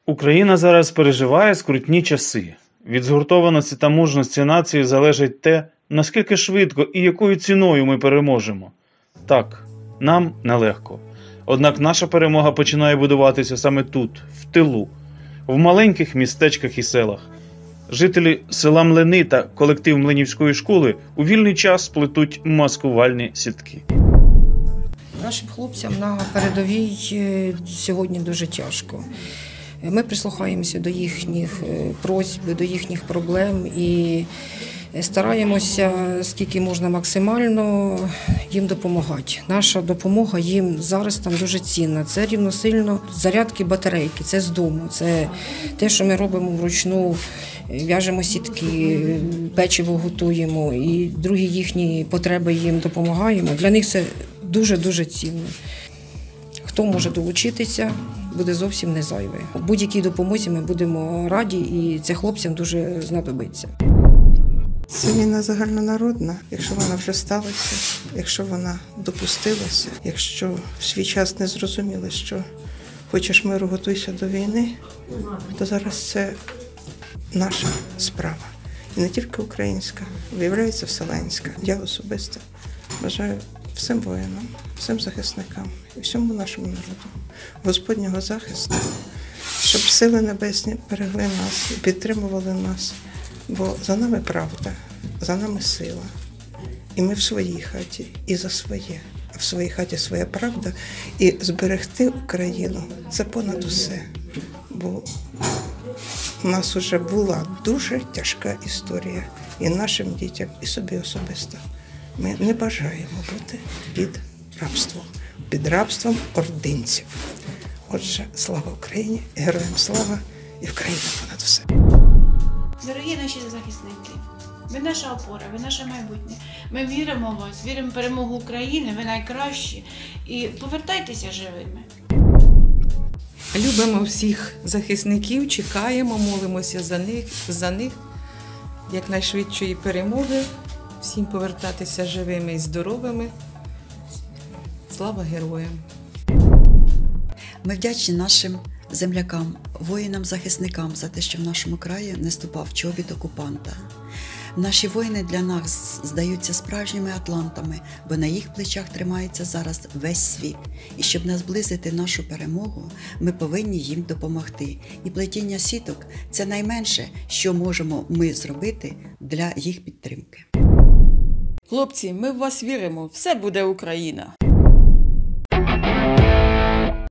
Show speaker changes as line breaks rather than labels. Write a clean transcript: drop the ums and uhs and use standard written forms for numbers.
Україна зараз переживає скрутні часи. Від згуртованості та мужності нації залежить те, наскільки швидко і якою ціною ми переможемо. Так, нам нелегко. Однак наша перемога починає будуватися саме тут, в тилу, в маленьких містечках і селах. Жителі села Млини та колектив Млинівської школи у вільний час плетуть маскувальні сітки.
Нашим хлопцям на передовій сьогодні дуже тяжко. Ми прислухаємося до їхніх просьб, до їхніх проблем і стараємося, скільки можна максимально їм допомагати. Наша допомога їм зараз там дуже цінна. Це рівносильно зарядки батарейки, це з дому, це те, що ми робимо вручну, в'яжемо сітки, печиво готуємо і другі їхні потреби їм допомагаємо. Для них це дуже-дуже цінно. Хто може долучитися, буде зовсім не зайве. Будь-якій допомозі ми будемо раді, і це хлопцям дуже знадобиться.
Це війна загальнонародна, якщо вона вже сталася, якщо вона допустилася, якщо в свій час не зрозуміли, що хочеш миру, готуйся до війни, то зараз це наша справа. І не тільки українська, виявляється вселенська. Я особисто бажаю всім воїнам, всім захисникам і всьому нашому народу Господнього захисту, щоб сили небесні берегли нас і підтримували нас. Бо за нами правда, за нами сила. І ми в своїй хаті, і за своє. В своїй хаті своя правда. І зберегти Україну – це понад усе. Бо у нас вже була дуже тяжка історія. І нашим дітям, і собі особисто. Ми не бажаємо бути під рабством ординців. Отже, слава Україні, героям слава і Україна понад усе.
Дорогі наші захисники, ви наша опора, ви наше майбутнє. Ми віримо в вас, віримо в перемогу України, ви найкращі. І повертайтеся живими.
Любимо всіх захисників, чекаємо, молимося за них якнайшвидшої перемоги. Всім повертатися живими і здоровими. Слава героям!
Ми вдячні нашим землякам, воїнам-захисникам за те, що в нашому краї не ступав чобіт окупанта. Наші воїни для нас здаються справжніми атлантами, бо на їх плечах тримається зараз весь світ. І щоб наблизити нашу перемогу, ми повинні їм допомогти. І плетіння сіток – це найменше, що можемо ми зробити для їх підтримки.
Хлопці, ми в вас віримо, все буде Україна!